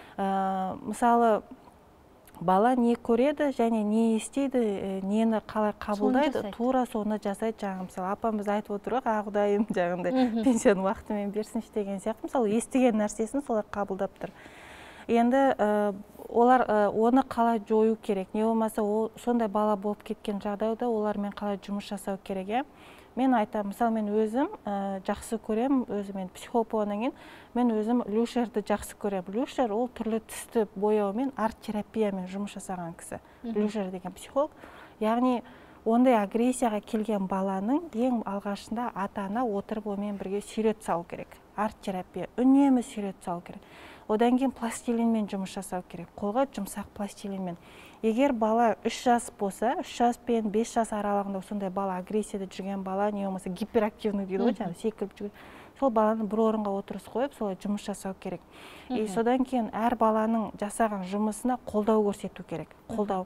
Мысалы, бала не көреді және не естейді, нені қалай қабылдайды, тура соны жасайды. Жаңағы мысалы апамыз айтып отыр ғой, Құдайым жаңағындай пенсияны уақытымен берсінші деген сияқты. Мысалы естіген нәрсесін солай қабылдап тұр. Енді олар оны қалай жою керек, не болмаса сондай бала болып кеткен жағдайда олармен қалай жұмыс жасау керек. Мен айтам, мысалы мен өзім жақсы көрем, өзім психолог болғаннан кейін мен өзім Люшерді жақсы көрем. Люшер ол түрлі түсті бояумен, арт-терапиямен жұмыс жасаған кісі. Люшер деген психолог. Яғни ондай агрессияға келген баланың ең алғашында ата-ана отырып онымен бірге сүйрет салу керек. Арт-терапия үнемі сүйрет салу керек. Одан кейін пластилинмен жұмыс жасау керек. Қолға жұмсақ пластилинмен. Егер бала 3 жас болса, 3 жас пен 5 жас аралығында сондай бала агрессияда жүрген бала, не болмаса гиперактивный дейді ғой, жаңағы секіріп жүрген. Сол баланы бір орынға отырғыз қойып, солай жұмыс жасау керек. Содан кейін әр баланың жасаған жұмысына қолдау көрсету керек. Қолдау.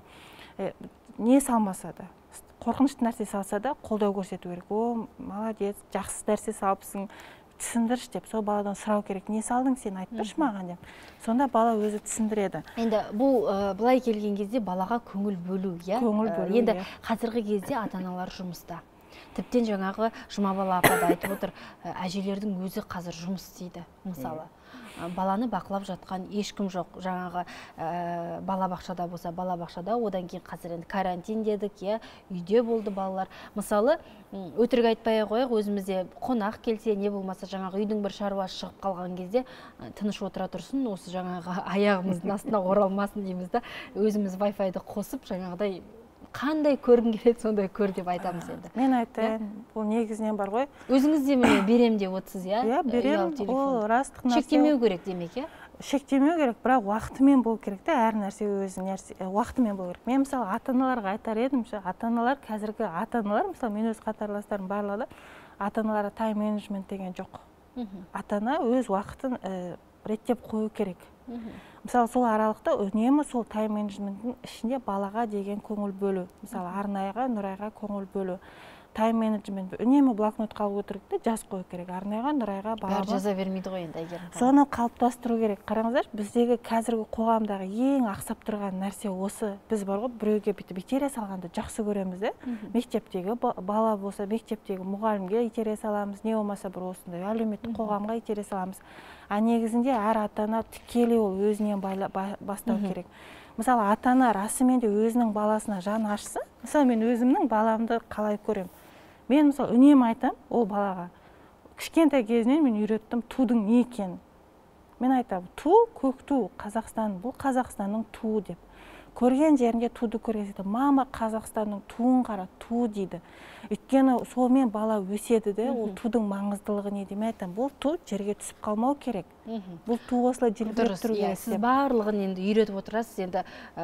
Не салмаса да, қорқынышты нәрсе салса да қолдау көрсету керек. О, молодец, жақсы нәрсе салыпсың, түсіндірші деп, сол баладан сұрау керек. Не салдың сен, айтпашы маған деп. Сонда бала өзі түсіндіреді. Енді бұл былай келген кезде балаға көңіл бөлу, Көңіл бөлу. Енді қазіргі кезде ата-аналар жұмыста. Тіптен жаңағы Жұмабала апа да айтып отыр, әжелердің өзі қазір жұмыс істейді, мысалы. Баланы бақылап жатқан ешкім жоқ. Жаңағы балабақшада болса, балабақшада, одан кейін қазір енді карантин дедік, үйде болды балалар. Мысалы, өтірік айтпай қояйық, өзімізде қонақ келсе, не болмаса жаңағы үйдің бір шаруасы шығып қалған кезде тыныш отыра тұрсын, осы жаңағы аяғымыздың астына оралмасын дейміз да, өзіміз Wi-Fi-ді қосып, жаңағыдай қандай көргің келеді, сондай көр деп айтамыз енді. Мен айтайын, бұл негізінен бар ғой. Өзіңіз де міне берем деп отырсыз, берем, ол растық нәрсе. Шектемеу керек демек, Шектемеу керек, бірақ уақытымен болу керек те, әр нәрсе өзінің уақытымен болу керек. Мен мысалы ата-аналарға айтар едім, ата-аналар, қазіргі ата-аналар, мысалы мен өз қатарластарым барлығы, ата-аналарға тайм-менеджмент деген жоқ. Ата-ана өз уақытын реттеп қою керек. Мысалы, сол аралықта үнемі сол тайм-менеджменттің ішінде балаға деген көңіл бөлу. Мысалы, Арнайға, Нұрайға көңіл бөлу. Тайм-менеджмент үнемі блокнот қалып отырып та жаз қою керек. Арнайға, Нұрайға, балаға. Бәрі жаза бермейді ғой енді, Әйгерім. Соны қалыптастыру керек. Қараңыздар, біздегі қазіргі қоғамдағы ең ақсап тұрған нәрсе осы. Біз бар ғой, біреуге бүйтіп итере салғанды жақсы көреміз де. Мектептегі бала болса, мектептегі мұғалімге итере саламыз, не болмаса бір осындай әлеуметтік қоғамға итере саламыз. А негізінде әр ата-ана тікелей ол өзінен бастау керек. Мысалы, ата-ана расымен де өзінің баласына жан ашса, мысалы, мен өзімнің баламды қалай көрем. Мен мысалы үнемі айтам ол балаға. Кішкентай кезінен мен үйреттім тудың не екенін. Мен айтам, ту, көк ту, Қазақстан, бұл Қазақстанның туы деп. Көрген жерінде туды көрсетеді. Мама Қазақстанның туын қара, ту дейді. Өйткені солмен бала өседі де, ол тудың маңыздылығы не деп. Мен айтам, бұл ту жерге түсіп қалмау керек. Бұл ту осылай желбіреп тұру керек. Сіз барлығын енді үйретіп отырасыз, енді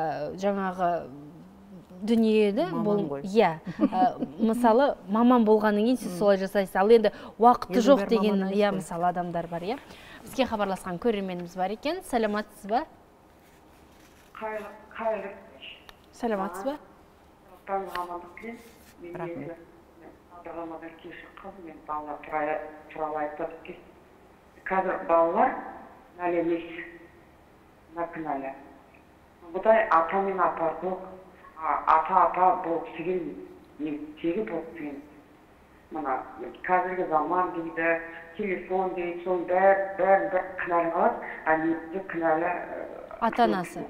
жаңағы дүниеді, мысалы, маман болғаннан кейін сіз солай жасайсыз. Ал енді уақыты жоқ деген, мысалы, адамдар бар, Бізге хабарласқан көрерменіміз бар екен. Сәлематсыз ба? Сәлематсыз ба? Рахмет. Бағдарламадан кешіп қалдым, мен балалар туралы айтып кеттім. Қазір балалар кінәлі емес, кінәлі. Бұдай ата мен апа жоқ, ата болғысы келмейді, тегі болып келмейді. Мына қазіргі заман дейді, телефон дейді, соның бәрін бір кінәлі қалады, а негізі кінәлі ата-анасы,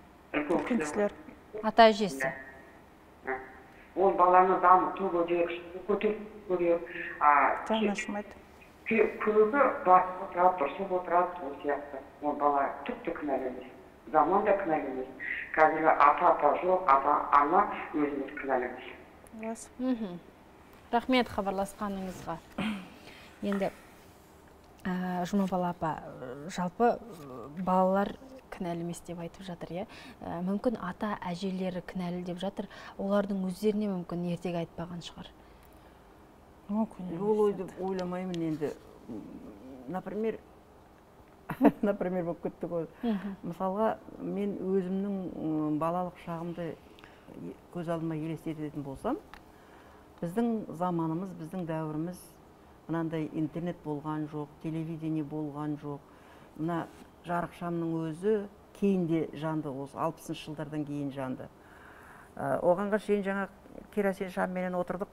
ата-әжесі. Ол баланы дамыту керек, көтеріп керек. Жанашымайды. Көбі басып отырады, дұрысып отырады, ол сияқты. Ол бала түкті кінәлі емес. Заман да кінәлі емес. Қазіргі ата жоқ, ата-ана өзіміз кінәлі емес. Рахмет хабарласқаныңызға. Енді Жұмабала апа, жалпы балалар кінәлі емес деп айтып жатыр, мүмкін ата әжелері кінәлі деп жатыр, олардың өздеріне мүмкін ертегі айтпаған шығар. Ол ойды ойламаймын енді. Например, например, болып кетті ғой. Мысалға, мен өзімнің балалық шағымды көз алдыма елестететін болсам, біздің заманымыз, біздің дәуіріміз мынандай интернет болған жоқ, телевидение болған жоқ. Мына жарық шамның өзі кейінде жанды, осы 60-шы жылдардан кейін жанды. Оғанға шейін жаңа керосин шамменен отырдық.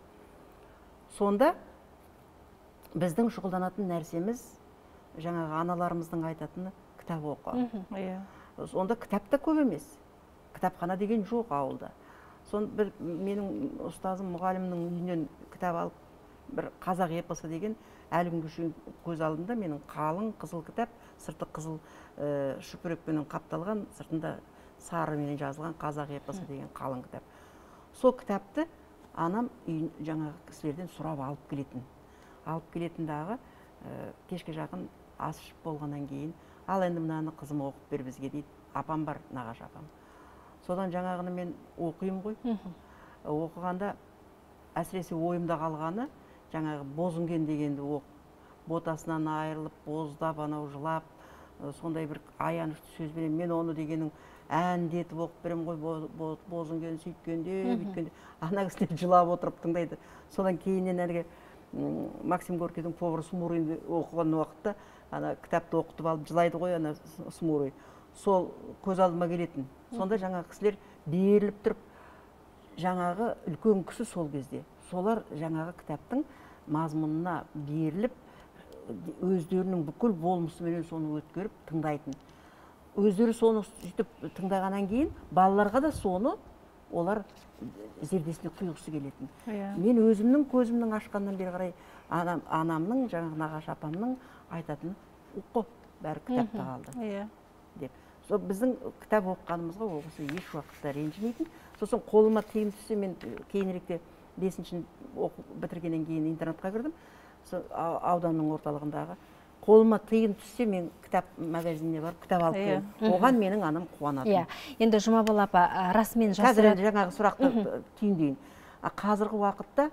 Сонда біздің шұғылданатын нәрсеміз жаңағы аналарымыздың айтатыны кітап оқу. Сонда кітап та көп емес. Кітапхана деген жоқ ауылда. Сонда менің ұстазым мұғалімнің үйінен кітап алып, бір қазақ эпосы деген әлі күнге шейін көз алдымда менің қалың қызыл кітап, сырты қызыл шүпірекпенен қапталған, сыртында сарымен жазылған қазақ эпосы деген қалың кітап. Сол кітапты анам жаңағы кісілерден сұрап алып келетін. Алып келетін дағы кешке жақын ас ішіп болғаннан кейін, ал енді мынаны қызым оқып бер бізге дейді. Апам бар, нағашы апам. Содан жаңағыны мен оқимын ғой. Оқығанда әсіресе ойымда қалғаны жаңағы Бозынген дегенді оқып, ботасынан айырылып, боздап, анау жылап, сондай бір аянышты сөзбен мен оны дегенің әндетіп оқып берем ғой, Бозынген сөйткенде, бүйткенде. Ана кісілер жылап отырып тыңдайды. Содан кейіннен әлгі Максим Горкийдің Повар Смурыйды оқыған уақытта ана кітапты оқытып алып жылайды ғой ана Смурый. Сол көз алдыма келетін. Сонда жаңағы кісілер беріліп тұрып, жаңағы үлкен кісі сол кезде. Солар жаңағы кітаптың мазмұнына беріліп, өздерінің бүкіл болмысымен соны өткеріп тыңдайтын. Өздері соны сөйтіп тыңдағаннан кейін балаларға да соны олар зердесіне құйғысы келетін. Мен өзімнің көзімнің ашқаннан бері қарай анамның, жаңағы нағашы апамның айтатын оқы, бәрі кітапта қалды деп. Сол біздің кітап оқығанымызға осы еш уақытта ренжімейтін. Сосын қолыма тиын түссе, мен кейініректе 5-ші оқып бітіргеннен кейін интернатқа кірдім. Ауданның орталығындағы қолыма тиын түссе, мен кітап магазиніне барып кітап алып келдім. Оған менің анам қуанатын. Енді Жұмабол апа, расымен қазір жаңағы сұрақты түйіндейін. Қазіргі уақытта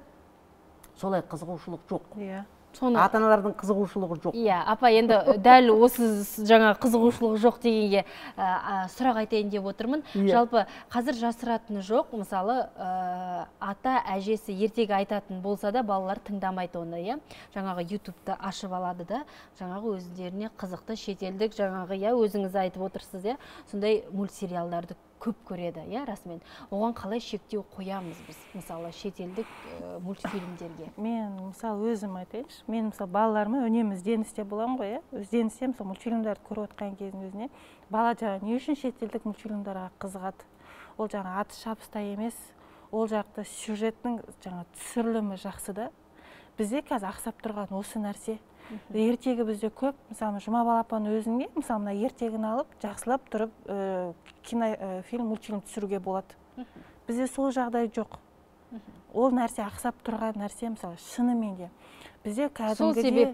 солай қызығушылық жоқ. Ата-аналардың қызығушылығы жоқ. Апа, енді дәл осы жаңа қызығушылығы жоқ дегенге сұрақ айтайын деп отырмын. Жалпы қазір жасыратыны жоқ. Мысалы, ата әжесі ертегі айтатын болса да балалар тыңдамайды оны, жаңағы YouTube-ты ашып алады да, жаңағы өздеріне қызықты шетелдік, жаңағы өзіңіз айтып отырсыз, сондай мультсериалдарды көп көреді, расымен. Оған қалай шектеу қоямыз біз, мысалы, шетелдік мультфильмдерге? Мен, мысалы, өзім айтайыншы. Мен, мысалы, балаларыма үнемі ізденісте боламын ғой, ізденісте, мысалы, мультфильмдерді көріп отқан кездің өзіне. Бала жаңа не үшін шетелдік мультфильмдерге қызығады? Ол жаңа аты шабыста емес, ол жақта сюжеттің жаңа түсірілімі жақсы да. Бізде қазір ақсап тұрған осы нәрсе. Ертегі бізде көп, мысалы, Жұмабол апаның өзіне, мысалы, мына ертегін алып, жақсылап тұрып, кинофильм, мультфильм түсіруге болады. Бізде сол жағдай жоқ. Ол нәрсе ақсап тұрған нәрсе, мысалы, шынымен де. Бізде кәдімгідей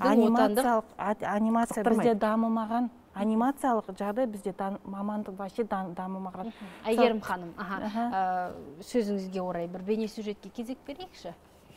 анимация бізде дамымаған, анимациялық жағдай бізде мамандық вообще дамымаған. Әйгерім ханым, сөзіңізге орай бір бейне сюжетке кезек берейікші?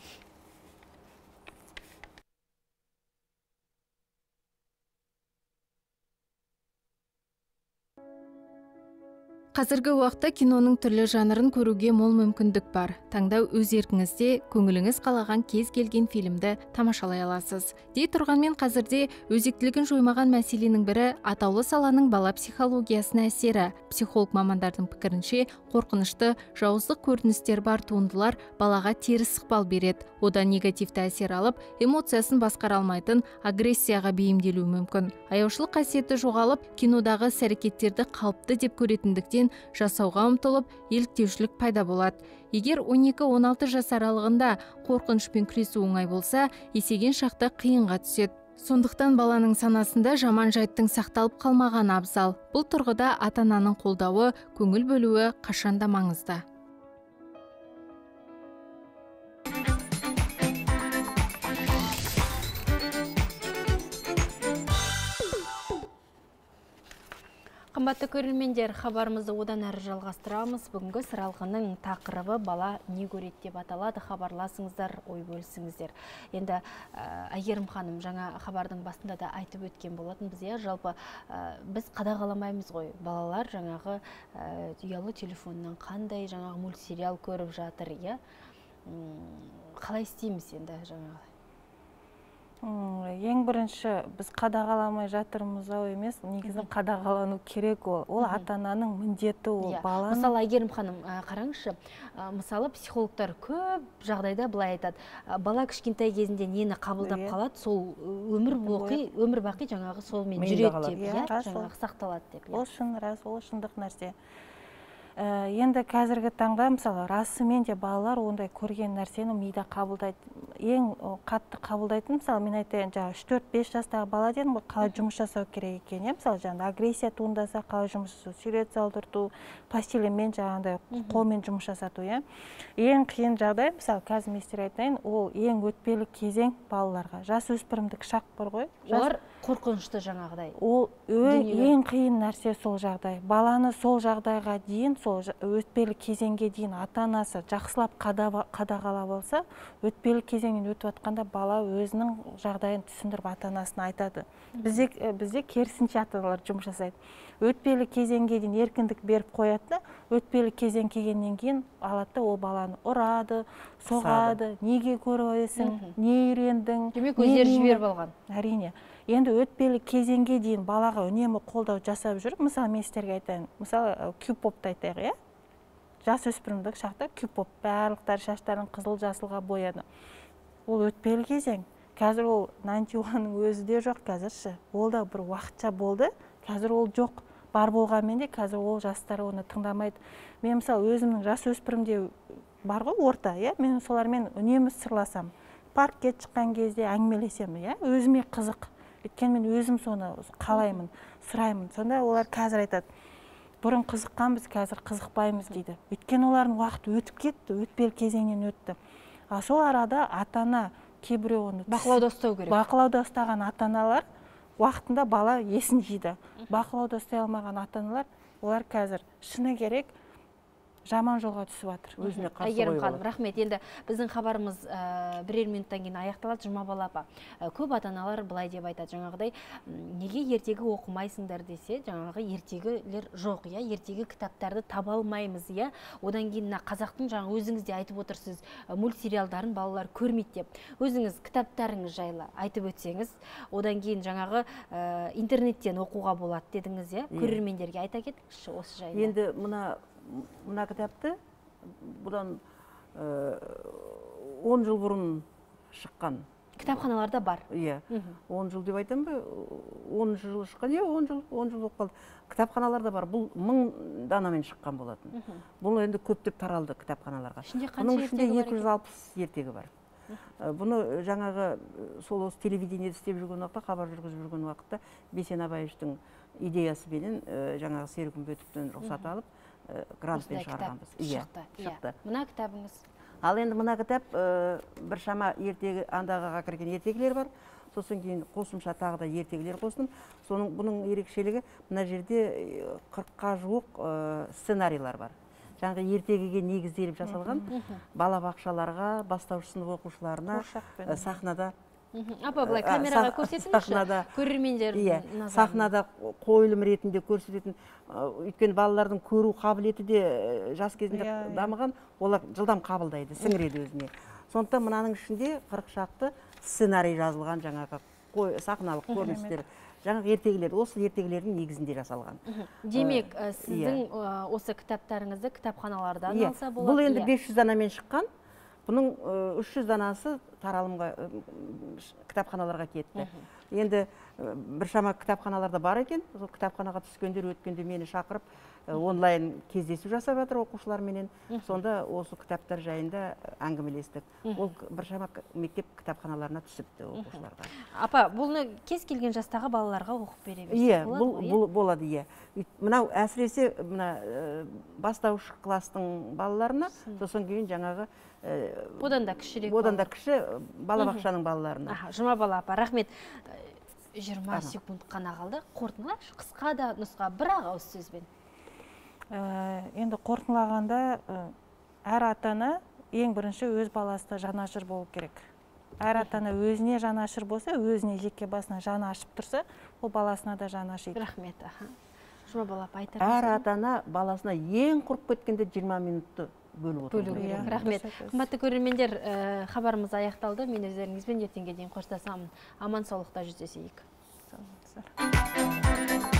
Қазіргі уақытта киноның түрлі жанрын көруге мол мүмкіндік бар. Таңдау өз еркіңізде, көңіліңіз қалаған кез келген фильмді тамашалай аласыз. Дей тұрғанмен қазірде өзектілігін жоймаған мәселенің бірі атаулы саланың бала психологиясына әсері. Психолог мамандардың пікірінше, қорқынышты, жауыздық көріністер бар туындылар балаға теріс ықпал береді. Одан негативті әсер алып, эмоциясын басқара алмайтын агрессияға бейімделуі мүмкін. Аяушылық қасиеті жоғалып, кинодағы іс-әрекеттерді қалыпты деп көретіндіктен жасауға ұмтылып, еліктеушілік пайда болады. Егер 12-16 жас аралығында қорқынышпен күресу оңай болса, есейген шақта қиынға түседі. Сондықтан баланың санасында жаман жайттың сақталып қалмаған абзал. Бұл тұрғыда ата-ананың қолдауы, көңіл бөлуі қашанда маңызды. Қымбатты көрермендер, хабарымызды одан әрі жалғастырамыз. Бүгінгі сыралғының тақырыбы бала не көреді деп аталады. Хабарласыңыздар, ой бөлісіңіздер. Енді Әйгерім ханым жаңа хабардың басында да айтып өткен болатын біз, жалпы біз қадағаламаймыз ғой. Балалар жаңағы ұялы телефоннан қандай жаңағы мультсериал көріп жатыр, қалай істейміз енді жаңағы? Ең бірінші біз қадағаламай жатырмыз-ау емес, негізі қадағалану керек ол. Ол ата-ананың міндеті, ол баланың. Мысалы, Әйгерім ханым, қараңызшы, мысалы психологтар көп жағдайда былай айтады. Бала кішкентай кезінде нені қабылдап қалады, сол өмір бақи жаңағы солмен жүреді деп, жаңағы сақталады деп. Ол шын рас, ол шындық нәрсе. Енді қазіргі таңда, мысалы, расымен де балалар ондай көрген нәрсені мида қабылдайды. Ең қатты қабылдайтын, мысалы, мен айтайын, 3-4-5 жастағы бала дедім, қалай жұмыс жасау керек екен. Мысалы, агрессия туындаса, қалай жұмыс жасау, сурет салдырту, пастилмен жаңағындай қолмен жұмыс жасату. Ең қиын жағдай, мысалы, қазір мен сіздерге айтайын, ол ең өтпелі кезең балаларға. Жасөспірімдік шақ бар ғой. Олар қорқынышты жаңағыдай. Ол ең қиын нәрсе сол жағдай. Баланы сол жағдайға дейін, сол өтпелі кезеңге дейін ата-анасы жақсылап қадағалап алса, өтпелі кезеңнен өтіп жатқанда бала өзінің жағдайын түсіндіріп ата-анасына айтады. Бізде керісінше ата-аналар жұмыс жасайды. Өтпелі кезеңге дейін еркіндік беріп қояды, өтпелі кезең келгеннен кейін алады, ол баланы ұрады, соғады, неге көресің, не үйрендің. Демек, өздері жіберіп алған. Әрине. Енді өтпелі кезеңге дейін балаға үнемі қолдау жасап жүріп, мысалы, мен сіздерге айтайын, мысалы, кюп-попты айтайық, жасөспірімдік шақта кюп-поп, барлықтар шаштарын қызыл жасылға бояды. Ол өтпелі кезең. Қазір ол 91-ның өзі де жоқ қазірші. Ол да бір уақытша болды, қазір ол жоқ. Бар болғанмен де қазір ол жастар оны тыңдамайды. Мен мысалы өзімнің жасөспірімде бар ғой орта, мен солармен үнемі сырласам. Паркке шыққан кезде әңгімелесемін, өзіме қызық. Өйткені мен өзім соны қалаймын, сұраймын. Сонда олар қазір айтады, бұрын қызыққанбыз, қазір қызықпаймыз дейді. Өйткені олардың уақыт өтіп кетті, өтпелі кезеңнен өтті. Сол арада ата-ана кейбіреуін бақылауда ұстау керек. Бақылауда ұстаған ата-аналар уақытында бала есін жиды. Бақылауда ұстай алмаған ата-аналар, олар қазір шыны керек жаман жолға түсіп жатыр. Өзіне қарсы Әйгерім ханым, рахмет. Енді біздің хабарымыз бірер минуттан кейін аяқталады. Жұмабал апа, көп ата-аналар былай деп айтады, жаңағыдай, неге ертегі оқымайсыңдар десе, жаңағы ертегілер жоқ, ертегі кітаптарды таба алмаймыз, одан кейін қазақтың жаңа өзіңіз де айтып отырсыз, мультсериалдарын балалар көрмейді деп. Өзіңіз кітаптарыңыз жайлы айтып өтсеңіз, одан кейін жаңағы интернеттен оқуға болады дедіңіз, көрермендерге айта кетіңізші осы жайлы. Енді мына кітапты бұдан 10 жыл бұрын шыққан. Кітапханаларда бар. 10 жыл деп айтам ба? 10 жыл шыққан, 10 жыл болып қалды. Кітапханаларда бар. Бұл 1000 данамен шыққан болатын. Бұл енді көптеп таралды кітапханаларға. Бұның ішінде 260 ертегі бар. Бұны жаңағы сол телевидениеде істеп жүрген уақытта, хабар жүргізіп жүрген уақытта Бейсен Абаевичтің идеясы менен жаңағы Серік Үмбетовтен рұқсат алып грантпен шығарғанбыз. Шықты. Мына кітабыңыз? Ал енді мына кітап біршама ертегі, андағаға кірген ертегілер бар. Сосын кейін қосымша тағы да ертегілер қосылып, бұның ерекшелігі мына жерде 40-қа жуық сценарийлар бар. Жаңағы ертегіге негізделіп жасалған балабақшаларға, бастауыш сынып оқушыларына сахнада Апа, былай камераға көрсетіңізші, көрермендердің назарына. Сахнада қойылым ретінде көрсететін, өйткені балалардың көру қабілеті де жас кезінде дамыған, олар жылдам қабылдайды, сіңіреді өзіне. Сондықтан мынаның ішінде 40 шақты сценарий жазылған жаңағы сахналық көріністер. Жаңағы ертегілер, осы ертегілердің негізінде жасалған. Демек, сіздің осы кітаптарыңызды кітапханалардан алса болады? Бұл енді 500 данамен шыққан. Бұның 300 данасы таралымға кітапханаларға кетті. Енді біршама кітапханаларда бар екен. Сол кітапханаға түскендер өткенде мені шақырып, онлайн кездесу жасап жатыр оқушыларменен. Сонда осы кітаптар жайында әңгімелестік. Ол біршама мектеп кітапханаларына түсіпті оқушыларға. Апа, бұны кез келген жастағы балаларға оқып бере берсе болады? Бұл болады, Мынау әсіресе бастауыш кластың балаларына, сосын кейін жаңағы одан да кішірек. Одан да кіші балабақшаның балаларына. Жұмабал апа, рахмет. 20 секунд қана қалды. Қорытындылайықшы, қысқа да нұсқа, бір-ақ ауыз сөзбен. Енді қорытындылағанда әр ата-ана ең бірінші өз баласына жанашыр болу керек. Әр ата-ана өзіне жанашыр болса, өзіне жеке басына жаны ашып тұрса, ол баласына да жаны ашиды. Рахмет. Жұмабал апа айтар Әр ата-ана баласына ең құрып кеткенде 20 минутты бөліп бөлу отыру керек. керек. Рахмет. Қымбатты көрермендер, хабарымыз аяқталды. Мен өздеріңізбен ертеңге дейін қоштасамын. Аман саулықта жүздесейік. Сау болыңыздар.